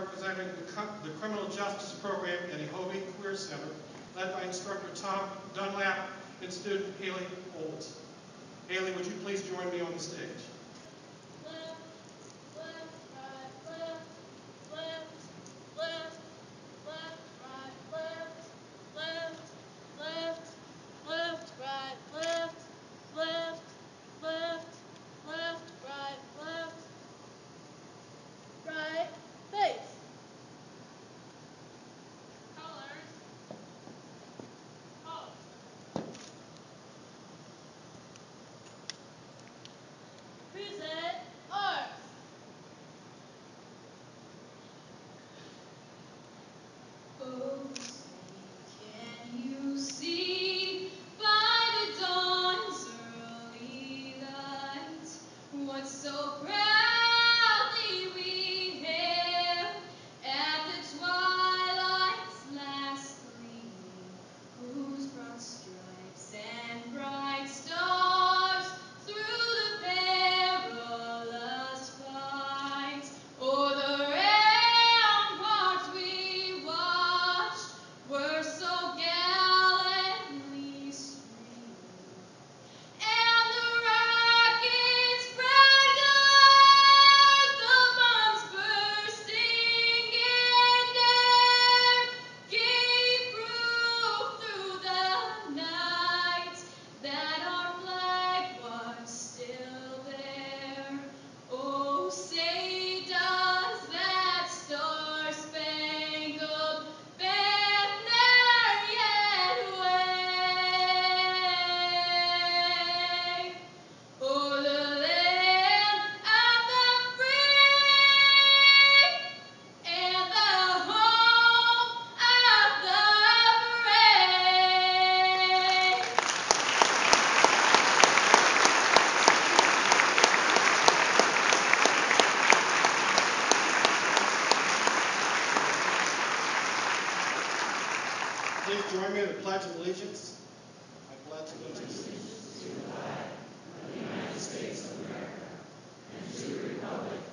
representing the Criminal Justice Program at Ehobie Career Center, led by instructor Tom Dunlap and student Haley Olds. Haley, would you please join me on the stage? Present arms. Oh, can you see by the dawn's early light what so proudly we hailed at the twilight's last gleam, whose broad stripes and bright stars through the perilous fight o'er the ramparts we watched were so gallantly streamed, and the rockets' bright glare, the bombs bursting in air, gave proof through the night that our flag was still there. Oh, say does that star-spangled banner yet wave o'er the land of the free and the home of the brave? Please join me in the Pledge of Allegiance. I pledge allegiance. To the flag of the United States of America and to the republic